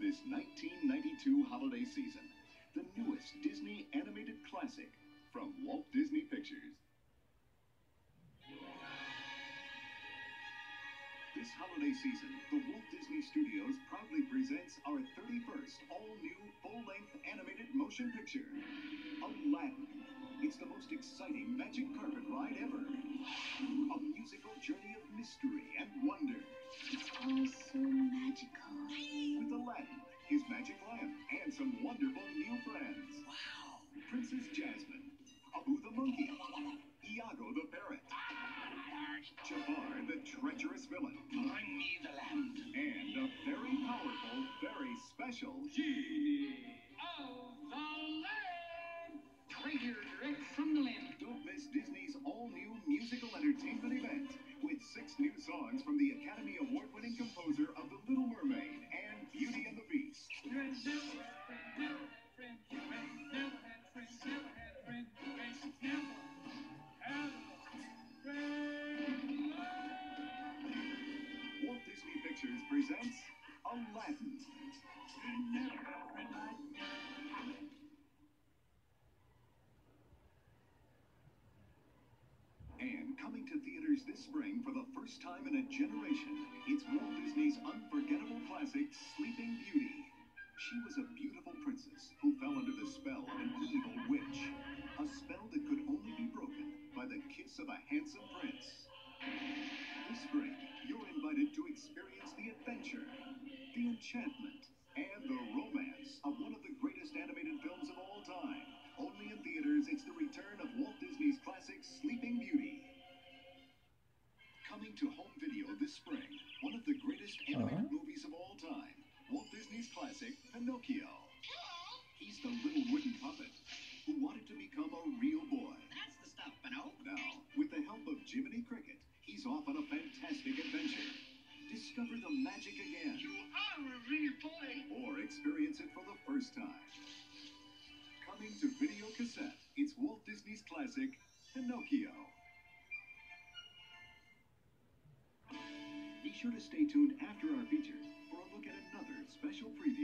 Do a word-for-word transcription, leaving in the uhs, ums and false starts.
this nineteen ninety-two holiday season, the newest Disney animated classic from Walt Disney Pictures. This holiday season, the Walt Disney Studios proudly presents our thirty-first all-new full-length animated motion picture, Aladdin. It's the most exciting magic carpet ride ever. A musical journey of mystery and wonder. It's all so magical. With Aladdin, his magic lamp, and some wonderful new friends. Wow. Princess Jasmine, Abu the monkey, Iago the parrot, Jafar the treacherous villain. Bring me the land. And a very powerful, very special Ye of the land. Right here, direct from the land. Don't miss Disney's all-new musical entertainment event with six new songs from the Academy Award-winning composer of The Little Mermaid and Beauty and the Beast. Walt Disney Pictures presents Aladdin. And coming to theaters this spring for the first time in a generation, it's Walt Disney's unforgettable classic, Sleeping Beauty. She was a beautiful princess who fell under the spell of an evil witch. A spell that could only be broken by the kiss of a handsome prince. This spring, you're invited to experience the adventure, the enchantment, and the romance of one of the greatest animated films of all time. Only in theaters, it's the return of Walt Disney's classic Sleeping Beauty. Coming to home video this spring, one of the greatest animated uh-huh. movies of all time, Walt Disney's classic Pinocchio. He's the little wooden puppet who wanted to become a real boy. That's the stuff, Pinocchio. Now, with the help of Jiminy Cricket, he's off on a fantastic adventure. Discover the magic again. You are a real boy. Or experience it for the first time. Coming to video cassette, it's Walt Disney's classic, Pinocchio. Be sure to stay tuned after our feature for a look at another special preview.